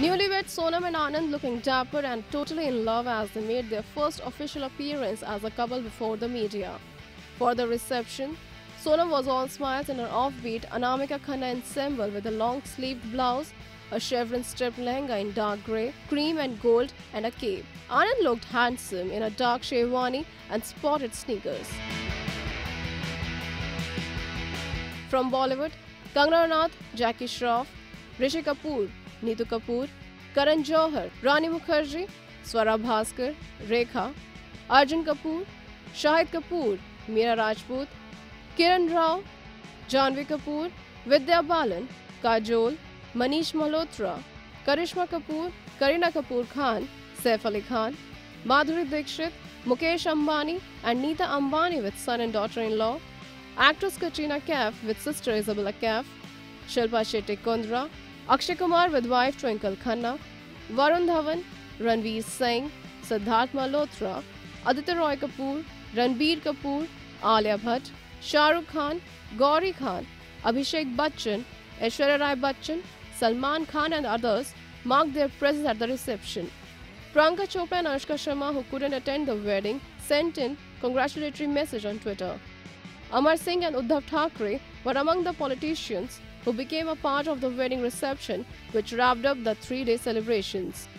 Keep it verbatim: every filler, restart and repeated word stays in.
Newlyweds Sonam and Anand looking dapper and totally in love as they made their first official appearance as a couple before the media. For the reception, Sonam was all smiles in her offbeat Anamika Khanna ensemble with a long-sleeved blouse, a chevron strip lehenga in dark grey, cream and gold, and a cape. Anand looked handsome in a dark sherwani and spotted sneakers. From Bollywood, Kangana Ranaut, Jackie Shroff, Rishi Kapoor, Neetu Kapoor, Karan Johar, Rani Mukerji, Swara Bhaskar, Rekha, Arjun Kapoor, Shahid Kapoor, Mira Rajput, Kiran Rao, Janhvi Kapoor, Vidya Balan, Kajol, Manish Malhotra, Karisma Kapoor, Kareena Kapoor Khan, Saif Ali Khan, Madhuri Dixit, Mukesh Ambani and Nita Ambani with son and daughter-in-law, actress Katrina Kaif with sister Isabella Kaif, Shilpa Shetty Kundra, Akshay Kumar with wife Twinkle Khanna, Varun Dhawan, Ranveer Singh, Sidharth Malhotra, Aditya Roy Kapur, Ranbir Kapoor, Alia Bhatt, Shah Rukh Khan, Gauri Khan, Abhishek Bachchan, Aishwarya Rai Bachchan, Salman Khan and others marked their presence at the reception. Priyanka Chopra and Anushka Sharma, who couldn't attend the wedding, sent in congratulatory message on Twitter. Amar Singh and Uddhav Thackeray were among the politicians who became a part of the wedding reception, which wrapped up the three-day celebrations.